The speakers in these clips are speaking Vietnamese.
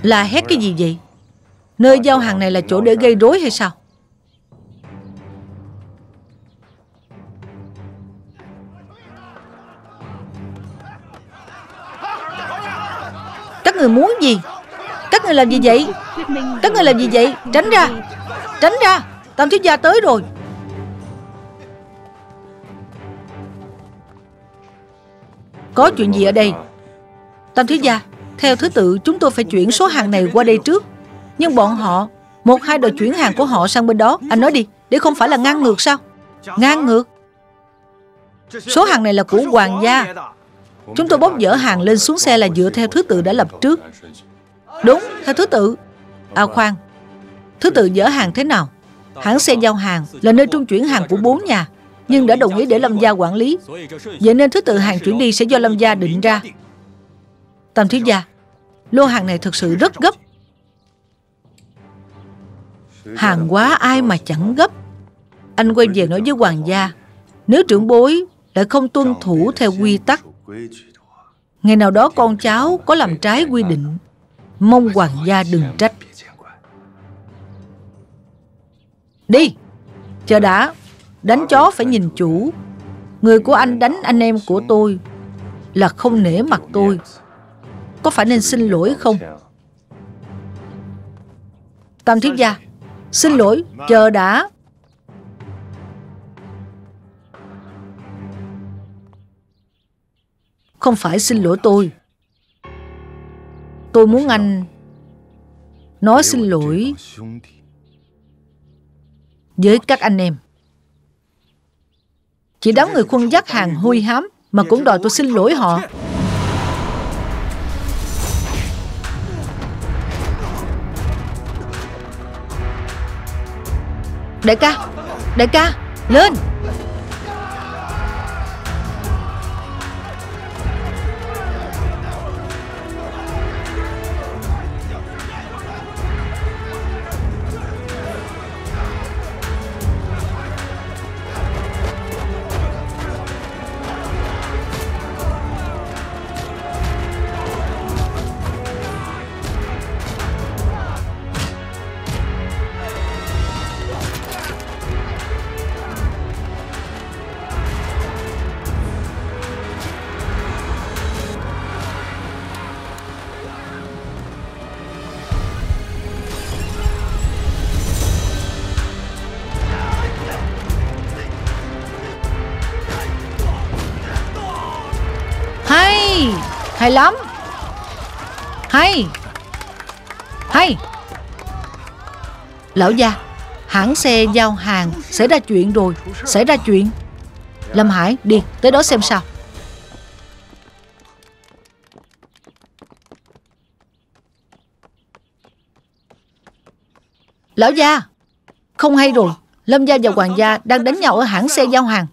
La hét cái gì vậy? Nơi giao hàng này là chỗ để gây rối hay sao? Các người muốn gì? Các người làm gì vậy? Các người làm gì vậy? Tránh ra! Tránh ra! Tam thiếu gia tới rồi. Có chuyện gì ở đây? Tam thiếu gia, theo thứ tự chúng tôi phải chuyển số hàng này qua đây trước. Nhưng bọn họ, một hai đòi chuyển hàng của họ sang bên đó. Anh nói đi, để không phải là ngang ngược sao? Ngang ngược? Số hàng này là của hoàng gia. Chúng tôi bốc dỡ hàng lên xuống xe là dựa theo thứ tự đã lập trước. Đúng, theo thứ tự. À khoan, thứ tự dỡ hàng thế nào? Hãng xe giao hàng là nơi trung chuyển hàng của 4 nhà, nhưng đã đồng ý để Lâm gia quản lý. Vậy nên thứ tự hàng chuyển đi sẽ do Lâm gia định ra. Tam thiếu gia, lô hàng này thực sự rất gấp. Hàng quá ai mà chẳng gấp. Anh quay về nói với hoàng gia, nếu trưởng bối lại không tuân thủ theo quy tắc, ngày nào đó con cháu có làm trái quy định, mong hoàng gia đừng trách. Đi. Chờ đã. Đánh chó phải nhìn chủ. Người của anh đánh anh em của tôi là không nể mặt tôi. Có phải nên xin lỗi không? Tam thiếu gia, xin lỗi. Chờ đã. Không phải xin lỗi tôi. Tôi muốn anh nói xin lỗi với các anh em. Chỉ đám người khuân vác hàng hôi hám mà cũng đòi tôi xin lỗi họ. Đại ca, lên. Hay lắm. Hay. Lão gia, hãng xe giao hàng xảy ra chuyện rồi. Xảy ra chuyện. Lâm Hải, đi tới đó xem sao. Lão gia, không hay rồi. Lâm gia và hoàng gia đang đánh nhau ở hãng xe giao hàng.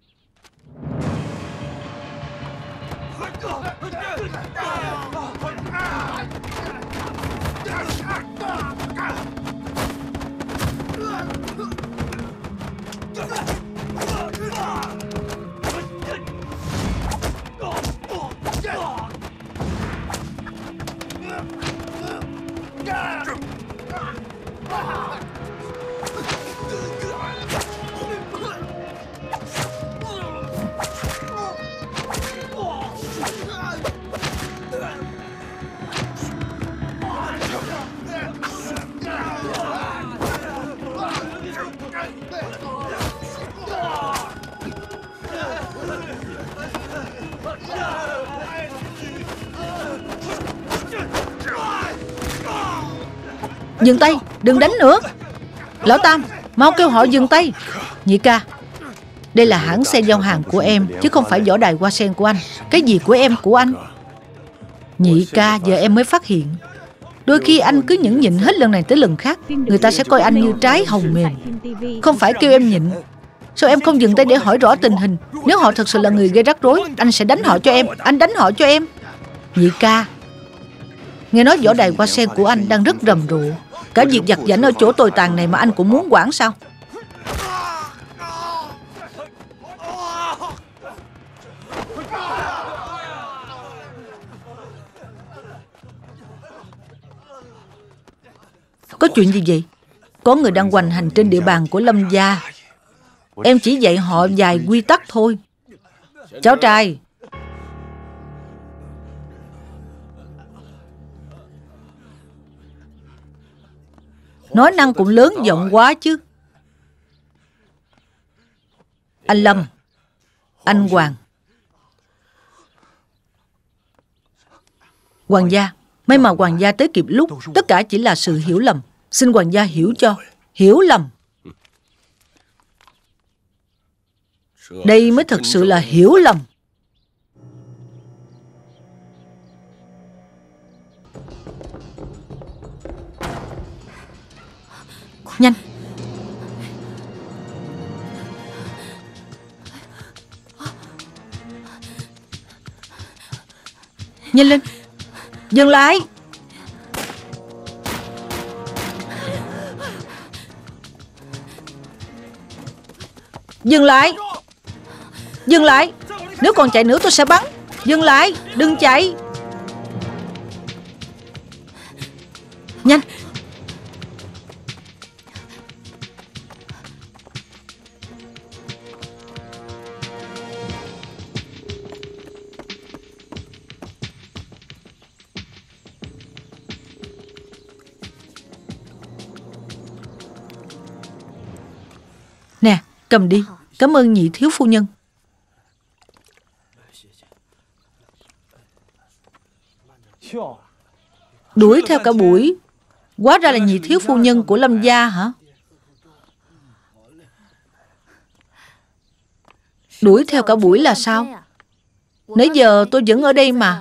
Dừng tay, đừng đánh nữa. Lão Tam, mau kêu họ dừng tay. Nhị ca, đây là hãng xe giao hàng của em, chứ không phải võ đài hoa sen của anh. Cái gì của em của anh? Nhị ca, giờ em mới phát hiện. Đôi khi anh cứ nhẫn nhịn hết lần này tới lần khác, người ta sẽ coi anh như trái hồng mềm. Không phải kêu em nhịn. Sao em không dừng tay để hỏi rõ tình hình? Nếu họ thật sự là người gây rắc rối, anh sẽ đánh họ cho em. Anh đánh họ cho em. Nhị ca, nghe nói võ đài hoa sen của anh đang rất rầm rộ. Cả việc giặt giảnh ở chỗ tồi tàn này mà anh cũng muốn quản sao? Có chuyện gì vậy? Có người đang hoành hành trên địa bàn của Lâm gia. Em chỉ dạy họ vài quy tắc thôi. Cháu trai, nói năng cũng lớn giọng quá chứ. Anh Lâm, anh Hoàng. Hoàng gia, may mà Hoàng gia tới kịp lúc. Tất cả chỉ là sự hiểu lầm. Xin Hoàng gia hiểu cho. Hiểu lầm. Đây mới thật sự là hiểu lầm. Nhanh. Nhanh lên. Dừng lại. Dừng lại. Dừng lại. Nếu còn chạy nữa tôi sẽ bắn. Dừng lại. Đừng chạy. Nhanh. Nè, cầm đi. Cảm ơn nhị thiếu phu nhân. Đuổi theo cả buổi. Hóa ra là nhị thiếu phu nhân của Lâm gia hả? Đuổi theo cả buổi là sao? Nãy giờ tôi vẫn ở đây mà.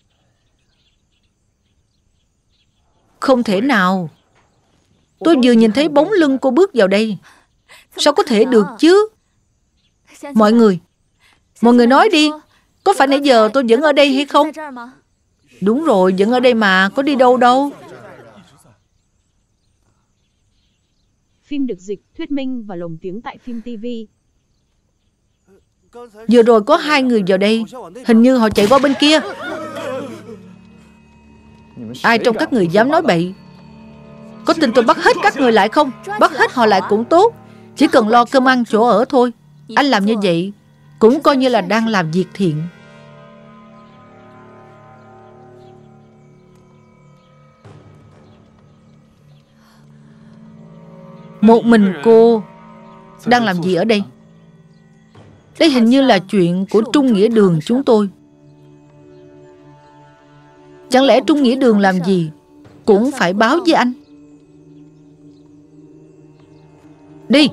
Không thể nào. Tôi vừa nhìn thấy bóng lưng cô bước vào đây. Sao có thể được chứ? Mọi người nói đi. Có phải nãy giờ tôi vẫn ở đây hay không? Đúng rồi, vẫn ở đây mà. Có đi đâu đâu. Phim được dịch, thuyết minh và lồng tiếng tại Phim TV. Vừa rồi có 2 người vào đây. Hình như họ chạy qua bên kia. Ai trong các người dám nói bậy? Có tin tôi bắt hết các người lại không? Bắt hết họ lại cũng tốt. Chỉ cần lo cơm ăn chỗ ở thôi. Anh làm như vậy cũng coi như là đang làm việc thiện. Một mình cô đang làm gì ở đây? Đây hình như là chuyện của Trung Nghĩa Đường chúng tôi. Chẳng lẽ Trung Nghĩa Đường làm gì cũng phải báo với anh? Đi.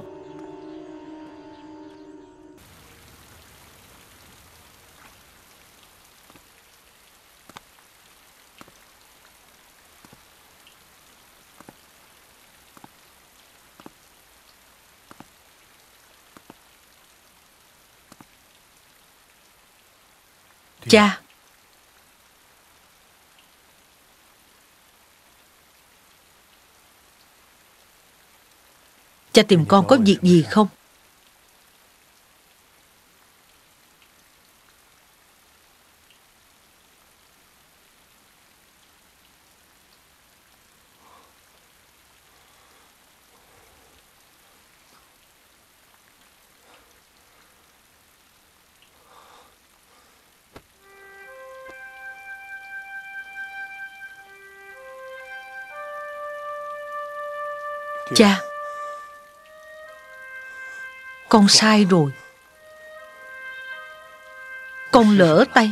Cha. Cha tìm con có việc gì không? Cha, con sai rồi. Con lỡ tay.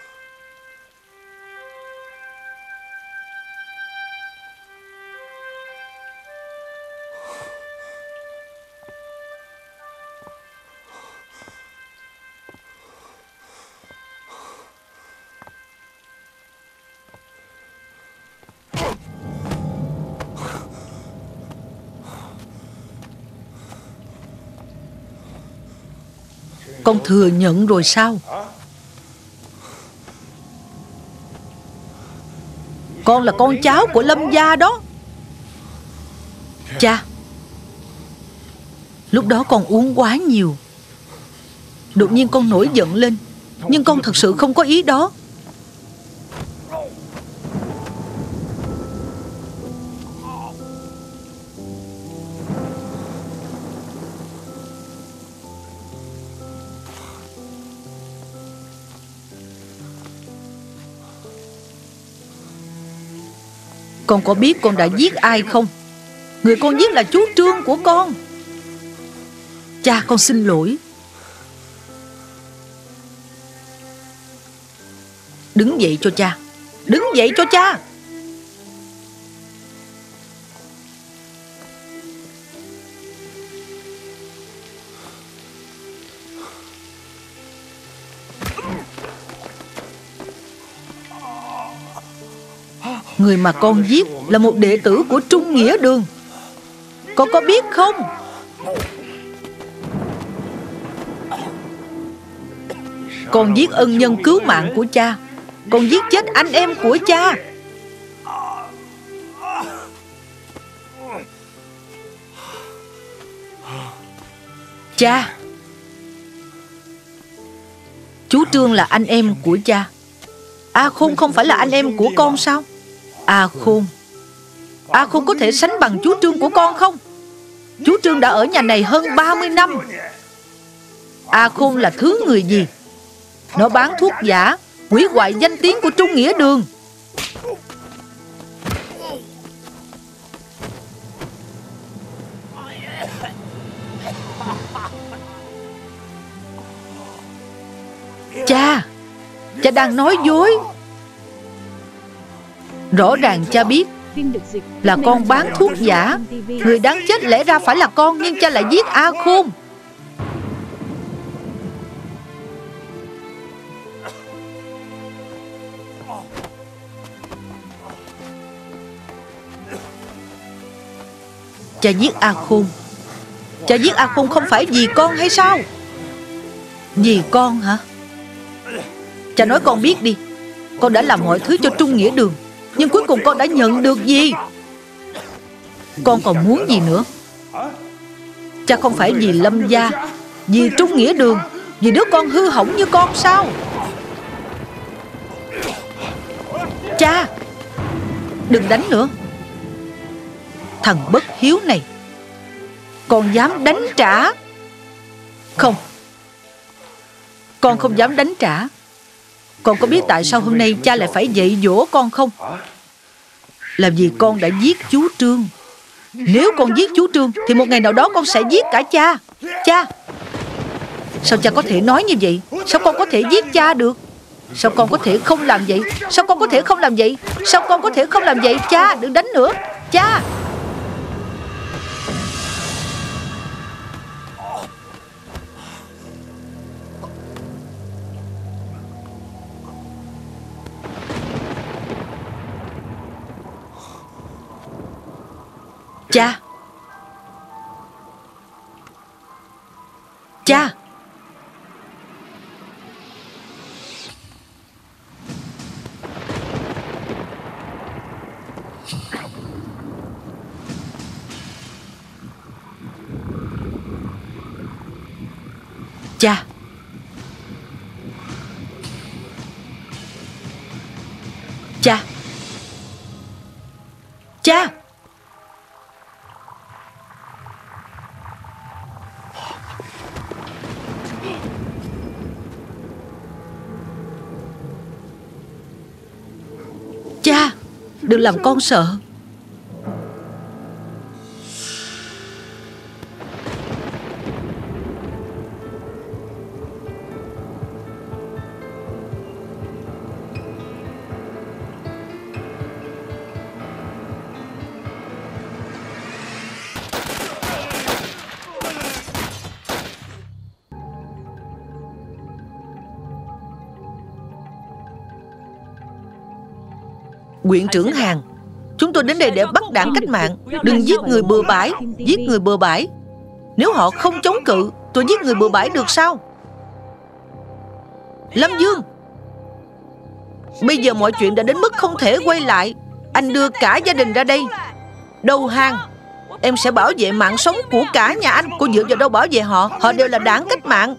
Con thừa nhận rồi sao? Con là con cháu của Lâm gia đó. Cha, lúc đó con uống quá nhiều. Đột nhiên con nổi giận lên. Nhưng con thật sự không có ý đó. Con có biết con đã giết ai không? Người con giết là chú Trương của con. Cha, con xin lỗi. Đứng dậy cho cha. Đứng dậy cho cha. Người mà con giết là một đệ tử của Trung Nghĩa Đường. Con có biết không? Con giết ân nhân cứu mạng của cha. Con giết chết anh em của cha. Cha, chú Trương là anh em của cha. A Khôn không phải là anh em của con sao? A Khôn có thể sánh bằng chú Trương của con không? Chú Trương đã ở nhà này hơn 30 năm. A Khôn là thứ người gì? Nó bán thuốc giả, hủy hoại danh tiếng của Trung Nghĩa Đường. Cha đang nói dối. Rõ ràng cha biết là con bán thuốc giả. Người đáng chết lẽ ra phải là con, nhưng cha lại giết A Khôn. Cha giết A Khôn. Cha giết A Khôn không phải vì con hay sao? Vì con hả? Cha nói con biết đi. Con đã làm mọi thứ cho Trung Nghĩa Đường, nhưng cuối cùng con đã nhận được gì? Con còn muốn gì nữa? Cha không phải vì Lâm gia, vì Trung Nghĩa Đường, vì đứa con hư hỏng như con sao? Cha, đừng đánh nữa. Thằng bất hiếu này, con dám đánh trả? Không, con không dám đánh trả. Con có biết tại sao hôm nay cha lại phải dạy dỗ con không? Là vì con đã giết chú Trương. Nếu con giết chú Trương thì một ngày nào đó con sẽ giết cả cha. Cha, sao cha có thể nói như vậy? Sao con có thể giết cha được? Sao con có thể không làm vậy? Sao con có thể không làm vậy? Sao con có thể không làm vậy? Cha, đừng đánh nữa. Cha. Cha. Cha. Cha. Cha. Cha. Cha, đừng làm con sợ. Huyện trưởng Hàn, chúng tôi đến đây để bắt đảng cách mạng. Đừng giết người bừa bãi. Giết người bừa bãi. Nếu họ không chống cự, tôi giết người bừa bãi được sao? Lâm Dương, bây giờ mọi chuyện đã đến mức không thể quay lại. Anh đưa cả gia đình ra đây đầu hàng. Em sẽ bảo vệ mạng sống của cả nhà anh. Cô dựa vào đâu bảo vệ họ? Họ đều là đảng cách mạng.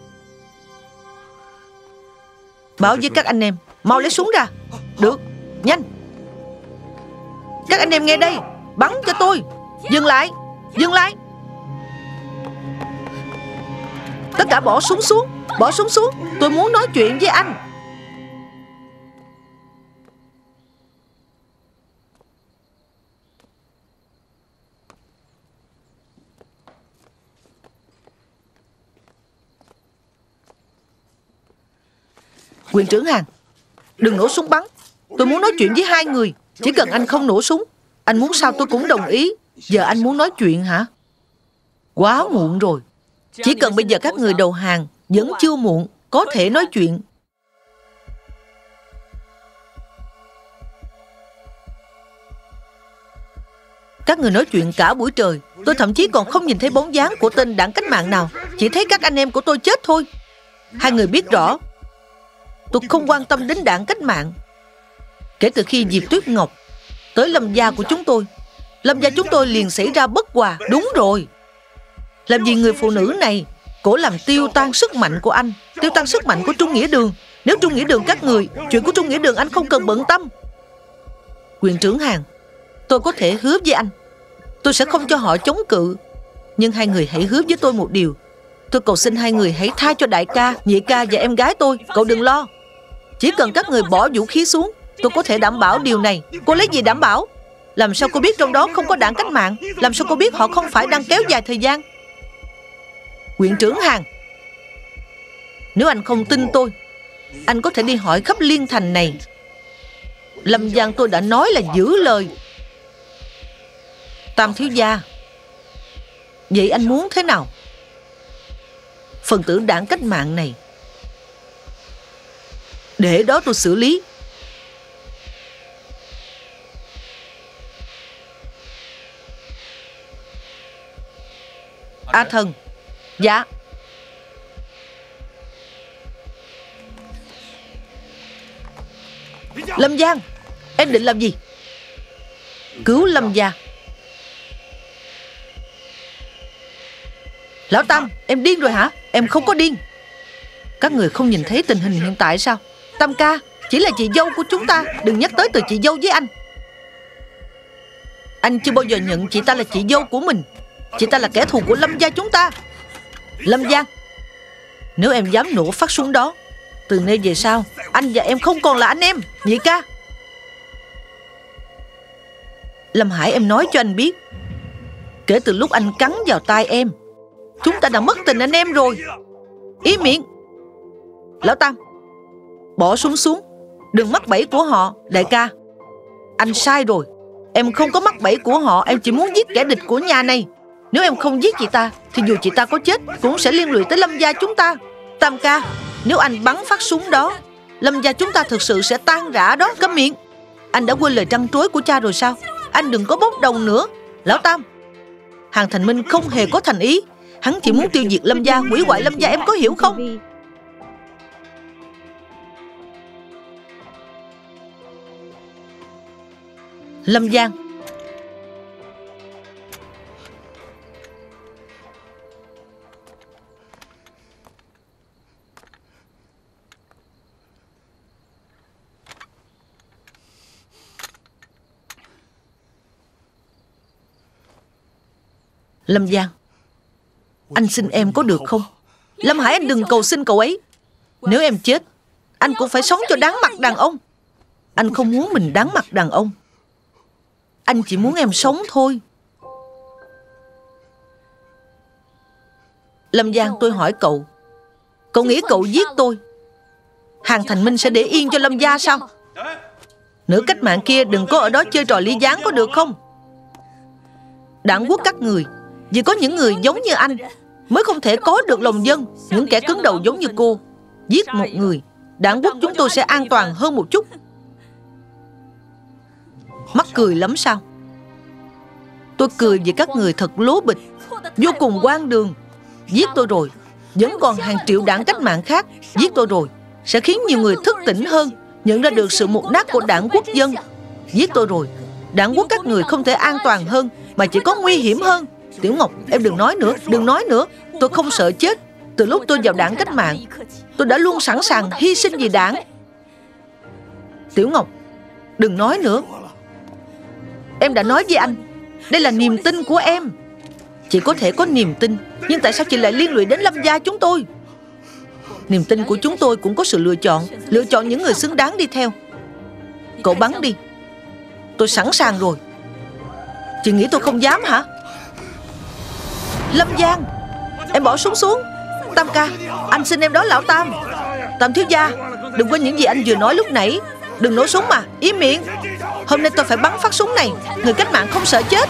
Bảo với các anh em, mau lấy súng ra. Được, nhanh. Các anh em nghe đây, bắn cho tôi. Dừng lại, dừng lại. Tất cả bỏ súng xuống. Bỏ súng xuống. Tôi muốn nói chuyện với anh. Quyền trưởng Hàn, đừng nổ súng bắn. Tôi muốn nói chuyện với hai người. Chỉ cần anh không nổ súng, anh muốn sao tôi cũng đồng ý. Giờ anh muốn nói chuyện hả? Quá muộn rồi. Chỉ cần bây giờ các người đầu hàng, vẫn chưa muộn, có thể nói chuyện. Các người nói chuyện cả buổi trời. Tôi thậm chí còn không nhìn thấy bóng dáng của tên đảng cách mạng nào. Chỉ thấy các anh em của tôi chết thôi. Hai người biết rõ tôi không quan tâm đến đảng cách mạng. Kể từ khi Diệp Tuyết Ngọc tới Lâm gia của chúng tôi, Lâm gia chúng tôi liền xảy ra bất hòa. Đúng rồi. Làm gì người phụ nữ này cổ làm tiêu tan sức mạnh của anh, tiêu tan sức mạnh của Trung Nghĩa Đường. Nếu Trung Nghĩa Đường các người, chuyện của Trung Nghĩa Đường anh không cần bận tâm. Quyền trưởng Hàn, tôi có thể hứa với anh, tôi sẽ không cho họ chống cự. Nhưng hai người hãy hứa với tôi một điều. Tôi cầu xin hai người hãy tha cho đại ca, nhị ca và em gái tôi. Cậu đừng lo. Chỉ cần các người bỏ vũ khí xuống, tôi có thể đảm bảo điều này. Cô lấy gì đảm bảo? Làm sao cô biết trong đó không có đảng cách mạng? Làm sao cô biết họ không phải đang kéo dài thời gian? Huyện trưởng Hàn, nếu anh không tin tôi, anh có thể đi hỏi khắp Liên Thành này. Lâm Giang tôi đã nói là giữ lời. Tam thiếu gia, vậy anh muốn thế nào? Phần tử đảng cách mạng này, để đó tôi xử lý. A Thần. Dạ. Lâm Giang, em định làm gì? Cứu Lâm gia. Lão Tam, em điên rồi hả? Em không có điên. Các người không nhìn thấy tình hình hiện tại sao? Tam ca chỉ là chị dâu của chúng ta. Đừng nhắc tới từ chị dâu với anh. Anh chưa bao giờ nhận chị ta là chị dâu của mình. Chị ta là kẻ thù của Lâm gia chúng ta. Lâm Giang, nếu em dám nổ phát súng đó, từ nay về sau anh và em không còn là anh em. Nhị ca, Lâm Hải, em nói cho anh biết, kể từ lúc anh cắn vào tai em, chúng ta đã mất tình anh em rồi. Ý miệng. Lão Tam, bỏ súng xuống, đừng mắc bẫy của họ. Đại ca, anh sai rồi. Em không có mắc bẫy của họ. Em chỉ muốn giết kẻ địch của nhà này. Nếu em không giết chị ta, thì dù chị ta có chết cũng sẽ liên lụy tới Lâm gia chúng ta. Tam ca, nếu anh bắn phát súng đó, Lâm gia chúng ta thực sự sẽ tan rã đó. Câm miệng. Anh đã quên lời trăn trối của cha rồi sao? Anh đừng có bốc đồng nữa. Lão Tam, Hàn Thành Minh không hề có thành ý. Hắn chỉ muốn tiêu diệt Lâm gia, hủy hoại Lâm gia, em có hiểu không? Lâm Giang, Lâm Giang, anh xin em có được không? Lâm Hải, anh đừng cầu xin cậu ấy. Nếu em chết, anh cũng phải sống cho đáng mặt đàn ông. Anh không muốn mình đáng mặt đàn ông. Anh chỉ muốn em sống thôi. Lâm Giang, tôi hỏi cậu, cậu nghĩ cậu giết tôi, Hàn Thành Minh sẽ để yên cho Lâm gia sao? Nữ cách mạng kia đừng có ở đó chơi trò ly gián có được không? Đảng quốc các người, vì có những người giống như anh mới không thể có được lòng dân. Những kẻ cứng đầu giống như cô, giết một người, đảng quốc chúng tôi sẽ an toàn hơn một chút. Mắc cười lắm sao? Tôi cười vì các người thật lố bịch, vô cùng hoang đường. Giết tôi rồi, vẫn còn hàng triệu đảng cách mạng khác. Giết tôi rồi sẽ khiến nhiều người thức tỉnh hơn, nhận ra được sự mục nát của đảng quốc dân. Giết tôi rồi, đảng quốc các người không thể an toàn hơn, mà chỉ có nguy hiểm hơn. Tiểu Ngọc, em đừng nói nữa, đừng nói nữa. Tôi không sợ chết. Từ lúc tôi vào đảng cách mạng, tôi đã luôn sẵn sàng hy sinh vì đảng. Tiểu Ngọc, đừng nói nữa. Em đã nói với anh, đây là niềm tin của em. Chị có thể có niềm tin, nhưng tại sao chị lại liên lụy đến Lâm gia chúng tôi? Niềm tin của chúng tôi cũng có sự lựa chọn. Lựa chọn những người xứng đáng đi theo. Cậu bắn đi, tôi sẵn sàng rồi. Chị nghĩ tôi không dám hả? Lâm Giang, em bỏ súng xuống. Tam ca, anh xin em đó Lão Tam. Tam thiếu gia, đừng quên những gì anh vừa nói lúc nãy. Đừng nổ súng mà, im miệng. Hôm nay tôi phải bắn phát súng này. Người cách mạng không sợ chết.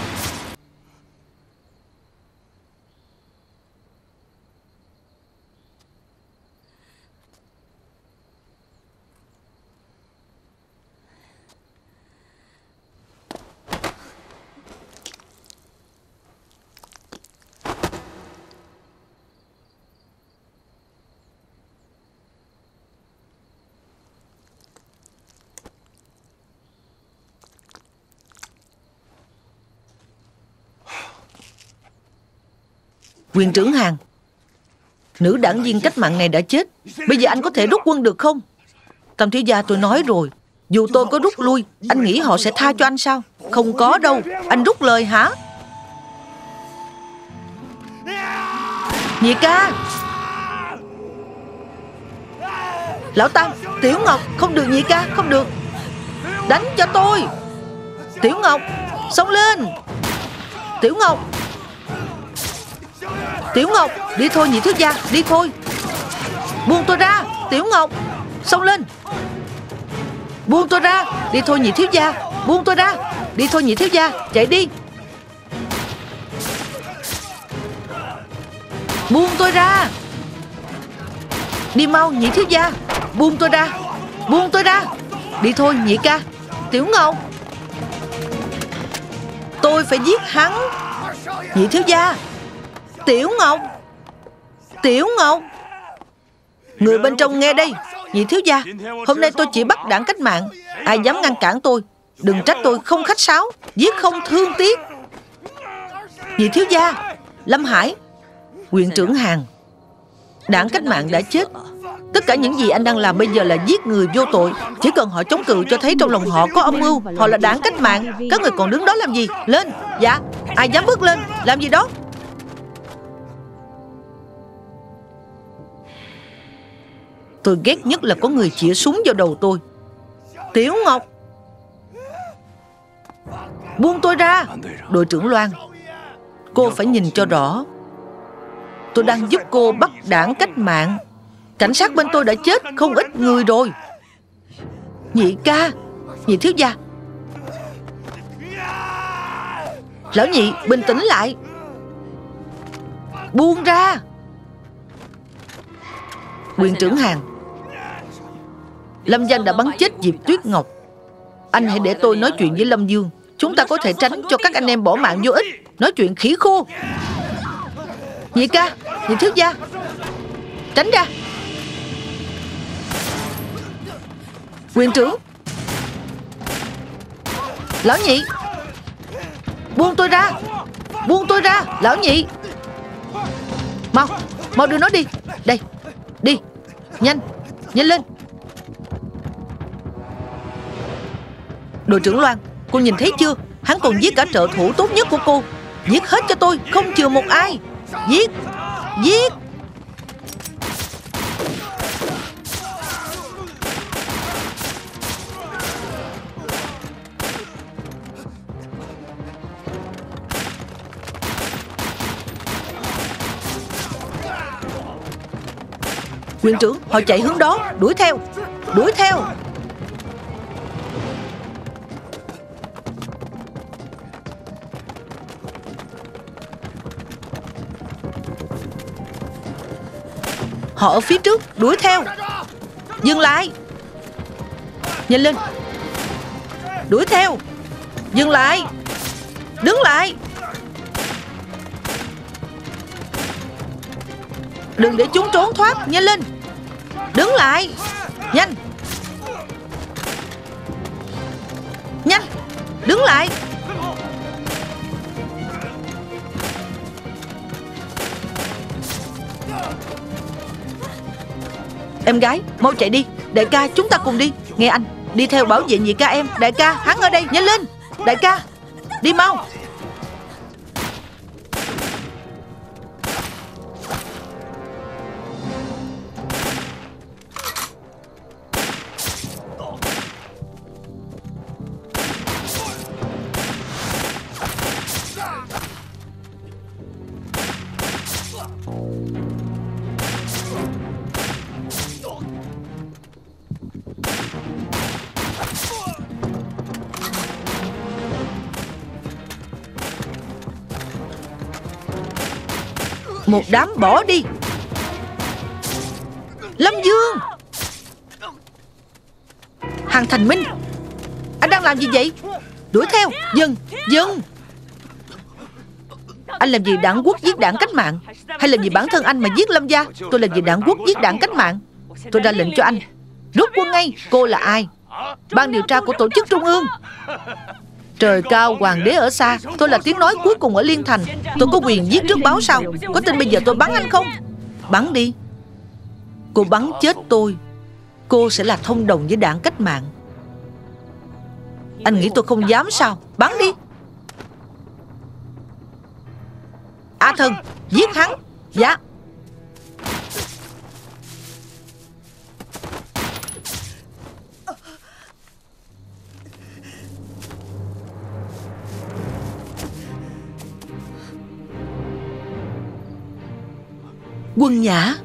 Quyền trưởng Hàn, nữ đảng viên cách mạng này đã chết. Bây giờ anh có thể rút quân được không? Tam thiếu gia, tôi nói rồi, dù tôi có rút lui, anh nghĩ họ sẽ tha cho anh sao? Không có đâu. Anh rút lời hả? Nhị ca. Lão Tam, Tiểu Ngọc, không được nhị ca, không được. Đánh cho tôi. Tiểu Ngọc, xông lên. Tiểu Ngọc. Tiểu Ngọc, đi thôi nhị thiếu gia, đi thôi. Buông tôi ra, Tiểu Ngọc. Xông lên. Buông tôi ra, đi thôi nhị thiếu gia. Buông tôi ra, đi thôi nhị thiếu gia, chạy đi. Buông tôi ra. Đi mau nhị thiếu gia. Buông tôi ra. Buông tôi ra. Đi thôi nhị ca. Tiểu Ngọc. Tôi phải giết hắn. Nhị thiếu gia. Tiểu Ngọc. Tiểu Ngọc. Người bên trong nghe đây. Nhị thiếu gia, hôm nay tôi chỉ bắt đảng cách mạng. Ai dám ngăn cản tôi, đừng trách tôi không khách sáo, giết không thương tiếc. Nhị thiếu gia. Lâm Hải. Huyện trưởng Hàn. Đảng cách mạng đã chết. Tất cả những gì anh đang làm bây giờ là giết người vô tội. Chỉ cần họ chống cự cho thấy trong lòng họ có âm mưu. Họ là đảng cách mạng. Các người còn đứng đó làm gì? Lên. Dạ. Ai dám bước lên? Làm gì đó? Tôi ghét nhất là có người chĩa súng vào đầu tôi. Tiểu Ngọc. Buông tôi ra. Đội trưởng Loan, cô phải nhìn cho rõ. Tôi đang giúp cô bắt đảng cách mạng. Cảnh sát bên tôi đã chết không ít người rồi. Nhị ca. Nhị thiếu gia. Lão nhị, bình tĩnh lại. Buông ra. Quyền trưởng Hàn, Lâm Danh đã bắn chết Diệp Tuyết Ngọc. Anh hãy để tôi nói chuyện với Lâm Dương. Chúng ta có thể tránh cho các anh em bỏ mạng vô ích. Nói chuyện khỉ khô. Nhị ca. Nhị thiếu gia. Tránh ra. Quyền trưởng. Lão nhị. Buông tôi ra. Buông tôi ra. Lão nhị. Mau. Mau đưa nó đi. Đây. Đi. Nhanh. Nhanh lên. Đội trưởng Loan, cô nhìn thấy chưa? Hắn còn giết cả trợ thủ tốt nhất của cô. Giết hết cho tôi, không chừa một ai. Giết. Giết. Quyền trưởng, họ chạy hướng đó. Đuổi theo. Đuổi theo. Họ ở phía trước. Đuổi theo. Dừng lại. Nhanh lên. Đuổi theo. Dừng lại. Đứng lại. Đừng để chúng trốn thoát. Nhanh lên. Đứng lại. Nhanh. Nhanh. Đứng lại. Em gái, mau chạy đi. Đại ca, chúng ta cùng đi. Nghe anh, đi theo bảo vệ nhị ca em. Đại ca, hắn ở đây. Nhanh lên. Đại ca, đi mau. Một đám bỏ đi. Lâm Dương! Hàn Thành Minh, anh đang làm gì vậy? Đuổi theo. Dừng, dừng. Anh làm gì đảng quốc giết đảng cách mạng? Hay là vì bản thân anh mà giết Lâm gia? Tôi là vì đảng quốc giết đảng cách mạng. Tôi ra lệnh cho anh rút quân ngay. Cô là ai? Ban điều tra của tổ chức trung ương. Trời cao hoàng đế ở xa. Tôi là tiếng nói cuối cùng ở Liên Thành. Tôi có quyền giết trước báo sau. Có tin bây giờ tôi bắn anh không? Bắn đi. Cô bắn chết tôi, cô sẽ là thông đồng với đảng cách mạng. Anh nghĩ tôi không dám sao? Bắn đi. A Thần, giết hắn. Dạ. Quân Nhã.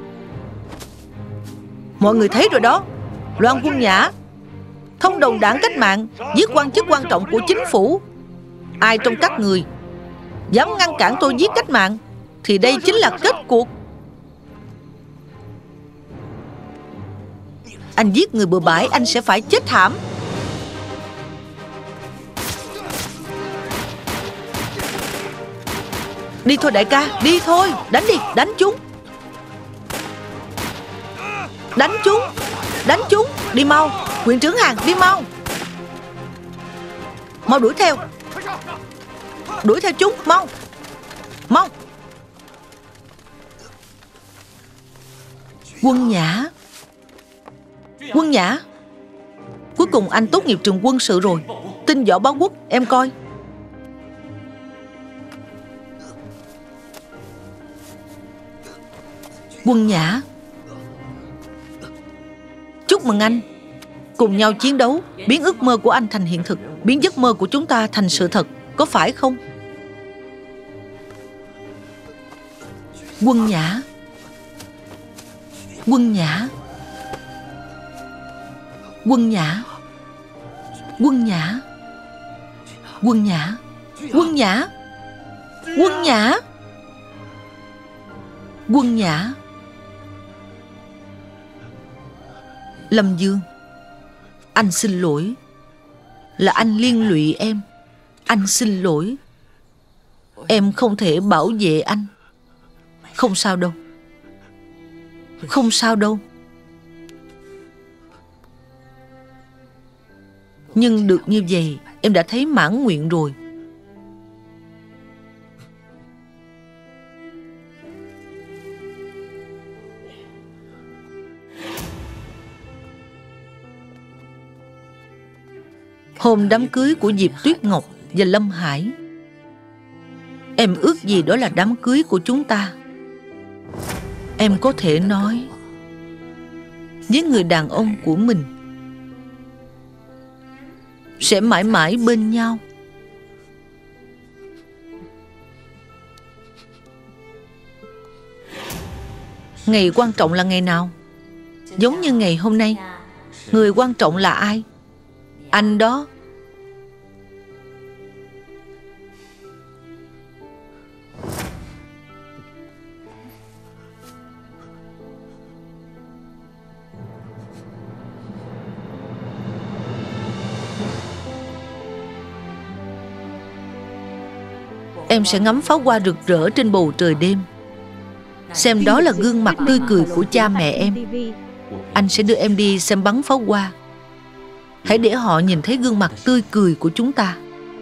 Mọi người thấy rồi đó. Loan Quân Nhã thông đồng đảng cách mạng, giết quan chức quan trọng của chính phủ. Ai trong các người dám ngăn cản tôi giết cách mạng thì đây chính là kết cuộc. Anh giết người bừa bãi, anh sẽ phải chết thảm. Đi thôi đại ca, đi thôi. Đánh đi, đánh chúng. Đánh chúng, đánh chúng. Đi mau, huyện trưởng Hàn, đi mau. Mau đuổi theo. Đuổi theo chúng, mau. Mau. Quân Nhã. Quân Nhã, cuối cùng anh tốt nghiệp trường quân sự rồi. Tin Võ Báo Quốc, em coi. Quân Nhã, chúc mừng anh. Cùng nhau chiến đấu, biến ước mơ của anh thành hiện thực, biến giấc mơ của chúng ta thành sự thật, có phải không? Quân Nhã. Quân Nhã. Quân Nhã. Quân Nhã. Quân Nhã. Quân Nhã. Quân Nhã. Quân Nhã. Lâm Dương, anh xin lỗi. Là anh liên lụy em. Anh xin lỗi. Em không thể bảo vệ anh. Không sao đâu. Không sao đâu. Nhưng được như vậy, em đã thấy mãn nguyện rồi. Hôm đám cưới của Diệp Tuyết Ngọc và Lâm Hải, em ước gì đó là đám cưới của chúng ta. Em có thể nói với người đàn ông của mình sẽ mãi mãi bên nhau. Ngày quan trọng là ngày nào? Giống như ngày hôm nay. Người quan trọng là ai? Anh đó. Em sẽ ngắm pháo hoa rực rỡ trên bầu trời đêm, xem đó là gương mặt tươi cười của cha mẹ em. Anh sẽ đưa em đi xem bắn pháo hoa. Hãy để họ nhìn thấy gương mặt tươi cười của chúng ta.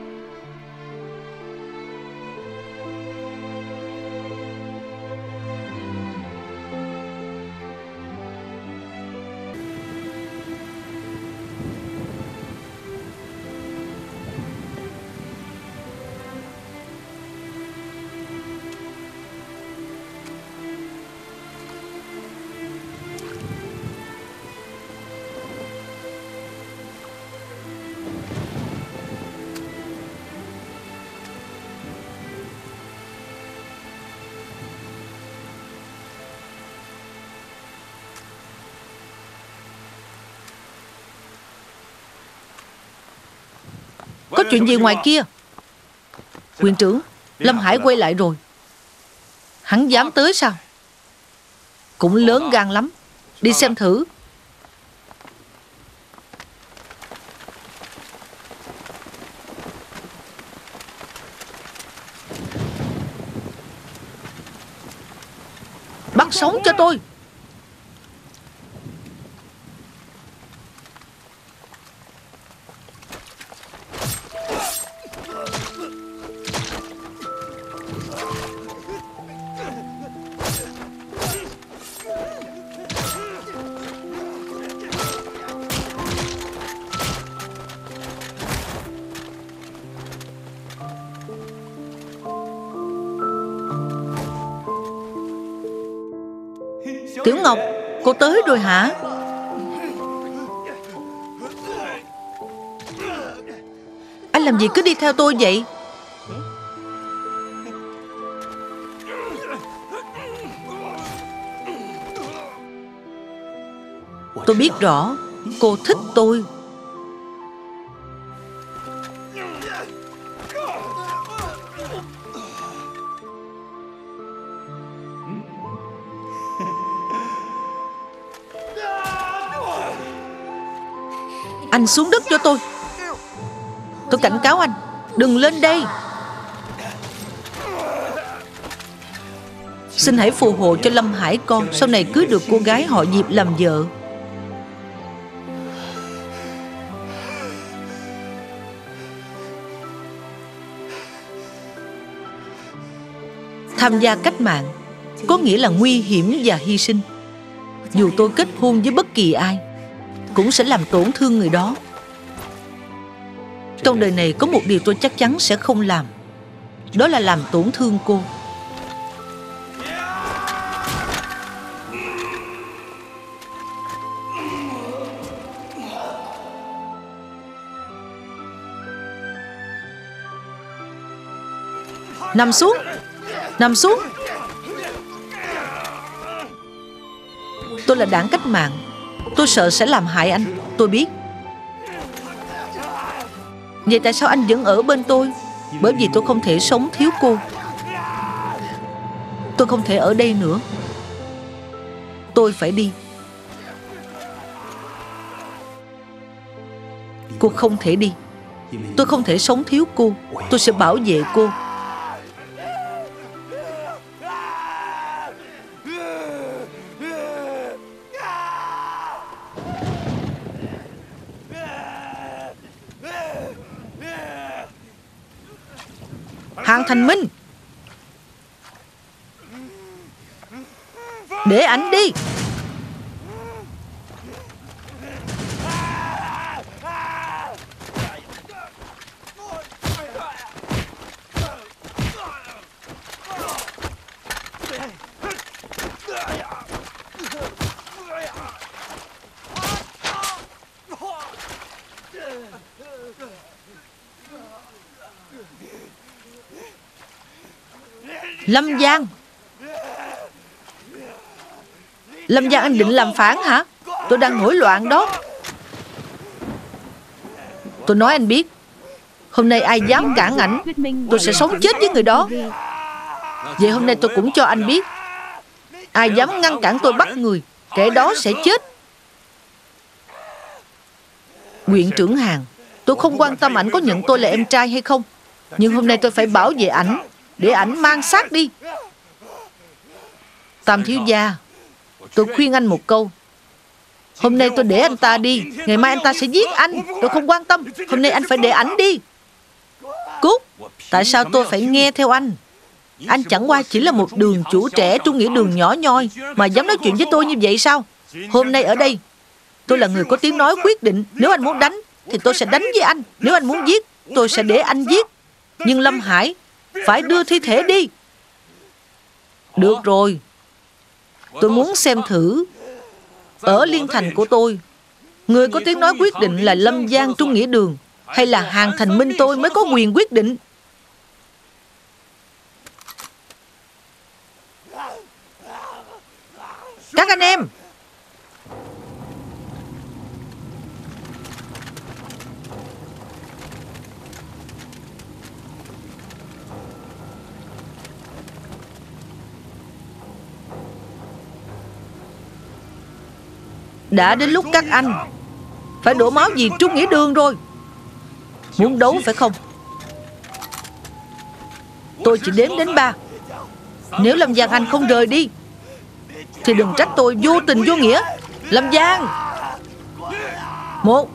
Có chuyện gì ngoài kia? Huyện trưởng, Lâm Hải quay lại rồi. Hắn dám tới sao? Cũng lớn gan lắm. Đi xem thử. Bắt sống cho tôi. Tiểu Ngọc, cô tới rồi hả? Anh làm gì cứ đi theo tôi vậy? Tôi biết rõ cô thích tôi. Anh xuống đất cho tôi. Tôi cảnh cáo anh, đừng lên đây. Xin hãy phù hộ cho Lâm Hải con sau này cưới được cô gái họ Diệp làm vợ. Tham gia cách mạng có nghĩa là nguy hiểm và hy sinh. Dù tôi kết hôn với bất kỳ ai cũng sẽ làm tổn thương người đó. Trong đời này có một điều tôi chắc chắn sẽ không làm, đó là làm tổn thương cô. Nằm xuống. Nằm xuống. Tôi là đảng cách mạng. Tôi sợ sẽ làm hại anh. Tôi biết. Vậy tại sao anh vẫn ở bên tôi? Bởi vì tôi không thể sống thiếu cô. Tôi không thể ở đây nữa. Tôi phải đi. Cô không thể đi. Tôi không thể sống thiếu cô. Tôi sẽ bảo vệ cô. Hàn Thành Minh, để ảnh đi. Lâm Giang. Lâm Giang, anh định làm phản hả? Tôi đang nổi loạn đó. Tôi nói anh biết, hôm nay ai dám cản ảnh, tôi sẽ sống chết với người đó. Vậy hôm nay tôi cũng cho anh biết, ai dám ngăn cản tôi bắt người, kẻ đó sẽ chết. Huyện trưởng Hàn, tôi không quan tâm ảnh có nhận tôi là em trai hay không, nhưng hôm nay tôi phải bảo vệ ảnh, để ảnh mang xác đi. Tam thiếu gia, tôi khuyên anh một câu. Hôm nay tôi để anh ta đi, ngày mai anh ta sẽ giết anh. Tôi không quan tâm. Hôm nay anh phải để ảnh đi. Cút. Tại sao tôi phải nghe theo anh? Anh chẳng qua chỉ là một đường chủ trẻ trung nghĩa đường nhỏ nhoi mà dám nói chuyện với tôi như vậy sao? Hôm nay ở đây, tôi là người có tiếng nói quyết định. Nếu anh muốn đánh thì tôi sẽ đánh với anh. Nếu anh muốn giết, tôi sẽ để anh giết. Nhưng Lâm Hải phải đưa thi thể đi. Được rồi, tôi muốn xem thử ở Liên Thành của tôi, người có tiếng nói quyết định là Lâm Giang Trung Nghĩa Đường hay là Hàn Thành Minh tôi mới có quyền quyết định. Các anh em, Đã đến lúc các anh phải đổ máu vì Trung Nghĩa Đường rồi. Muốn đấu phải không? Tôi chỉ đếm đến 3. Nếu Lâm Giang anh không rời đi thì đừng trách tôi vô tình vô nghĩa. Lâm Giang. 1,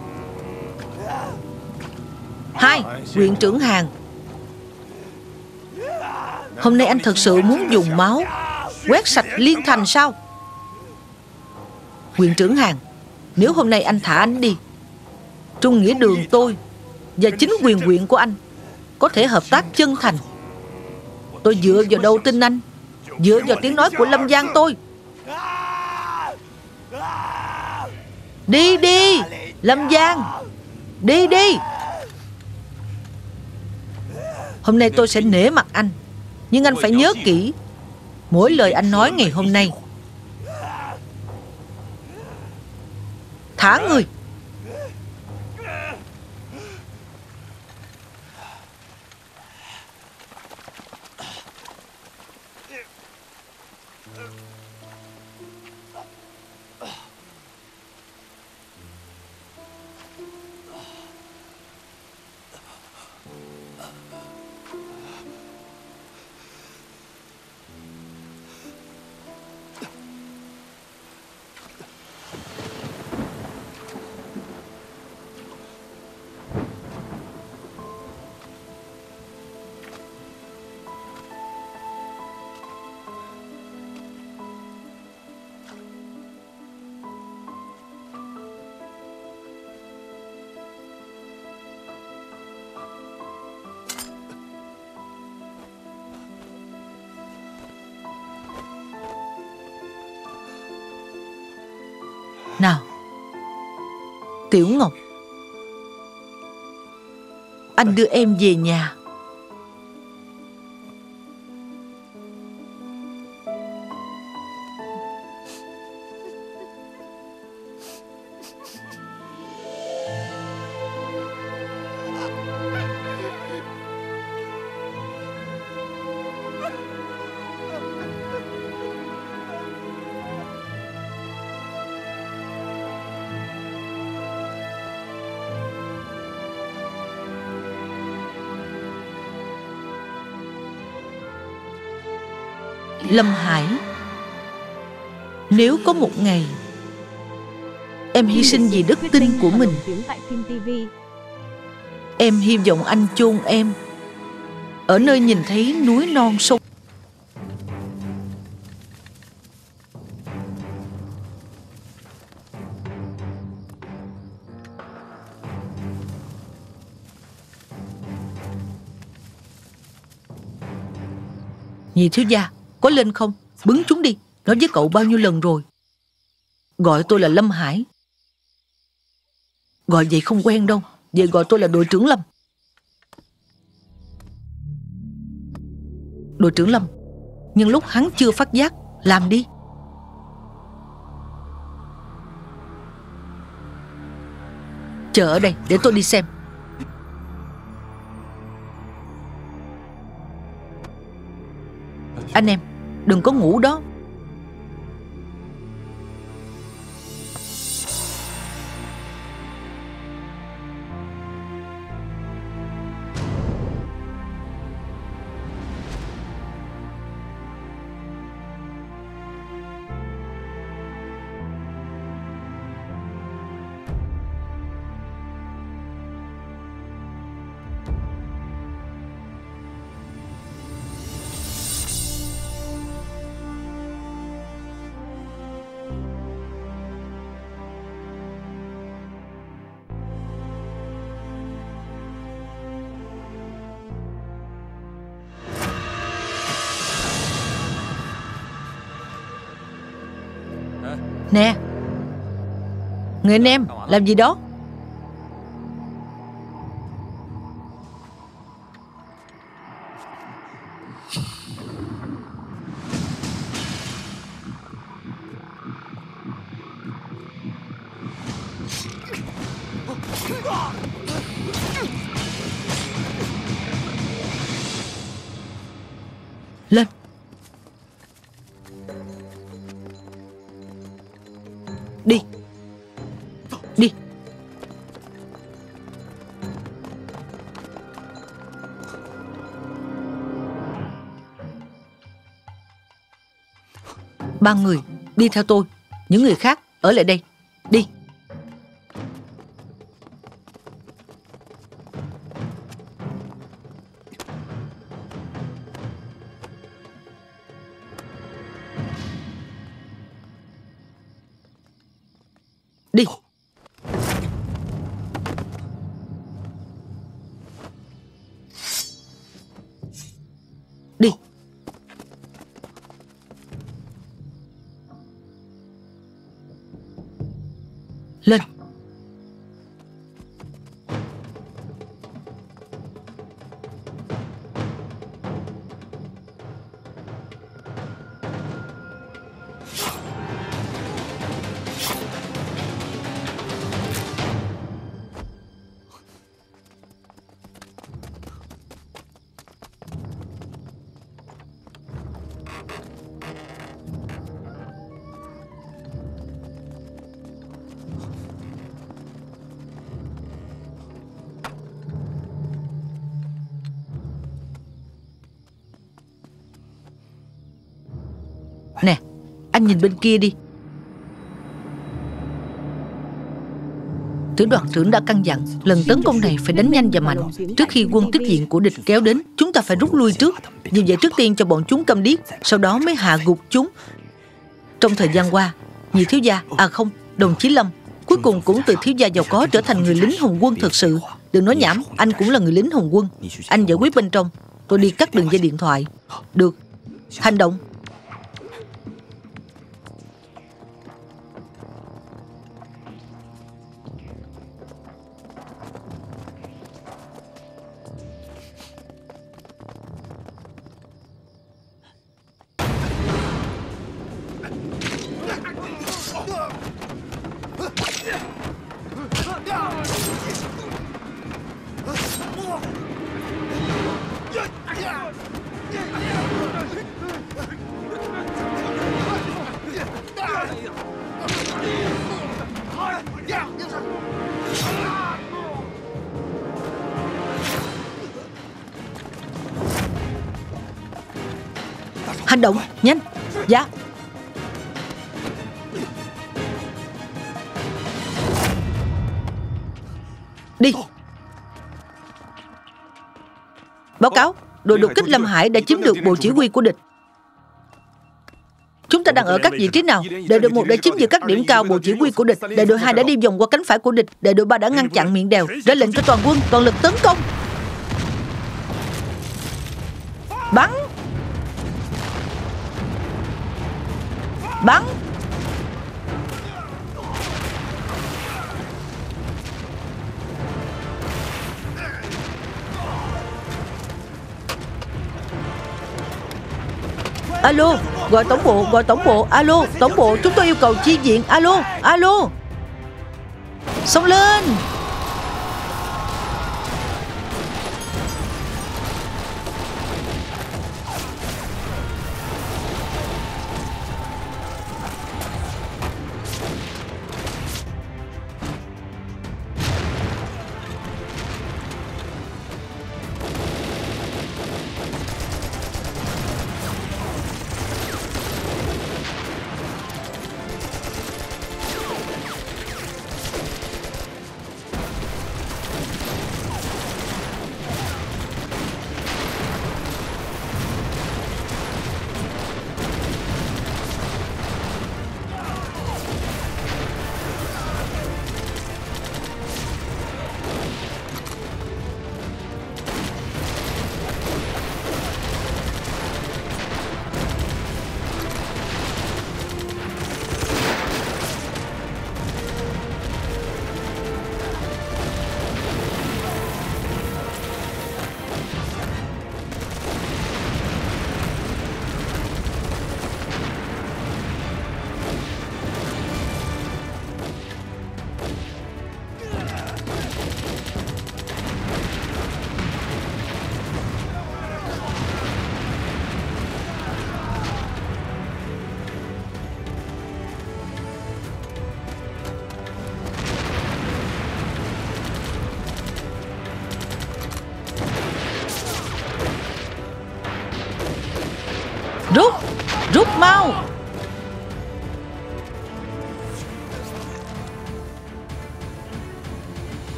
2. Huyện trưởng Hàn, hôm nay anh thật sự muốn dùng máu quét sạch Liên Thành sao? Huyện trưởng Hàn, nếu hôm nay anh thả anh đi, Trung Nghĩa Đường tôi và chính quyền huyện của anh có thể hợp tác chân thành. Tôi dựa vào đâu tin anh? Dựa vào tiếng nói của Lâm Giang tôi. Đi đi Lâm Giang, đi đi. Hôm nay tôi sẽ nể mặt anh, nhưng anh phải nhớ kỹ mỗi lời anh nói ngày hôm nay. Thả người. Nào Tiểu Ngọc, anh đưa em về nhà. Lâm Hải, nếu có một ngày em hy sinh vì đức tin của mình, em hy vọng anh chôn em ở nơi nhìn thấy núi non sông. Nhị thiếu gia, có lên không? Bứng chúng đi. Nói với cậu bao nhiêu lần rồi. Gọi tôi là Lâm Hải. Gọi vậy không quen đâu. Vậy gọi tôi là đội trưởng Lâm. Đội trưởng Lâm, nhưng lúc hắn chưa phát giác, làm đi. Chờ ở đây để tôi đi xem. Anh em, đừng có ngủ đó. Nè, người anh em làm gì đó? Lên. Đi. Đi. Ba người đi theo tôi, những người khác ở lại đây. Đi. Đi. Đi. Lên. Nè, anh nhìn bên kia đi. Tiểu đoàn trưởng đã căn dặn lần tấn công này phải đánh nhanh và mạnh. Trước khi quân tiếp viện của địch kéo đến, chúng ta phải rút lui trước. Vì vậy trước tiên cho bọn chúng câm điếc, sau đó mới hạ gục chúng. Trong thời gian qua, nhị thiếu gia, đồng chí Lâm, cuối cùng cũng từ thiếu gia giàu có trở thành người lính hùng quân thực sự. Đừng nói nhảm, anh cũng là người lính hùng quân. Anh giải quyết bên trong, tôi đi cắt đường dây điện thoại. Được, hành động. Hành động, nhanh. Dạ. Đi. Báo cáo, đội đột kích Lâm Hải đã chiếm được bộ chỉ huy của địch. Chúng ta đang ở các vị trí nào? Đại đội 1 đã chiếm giữ các điểm cao bộ chỉ huy của địch. Đại đội 2 đã đi vòng qua cánh phải của địch. Đại đội 3 đã ngăn chặn miệng đèo. Ra lệnh cho toàn quân toàn lực tấn công. Bắn. Bắn. Alo, gọi tổng bộ, gọi tổng bộ. Alo, tổng bộ, chúng tôi yêu cầu chi viện. Alo, alo. Xông lên.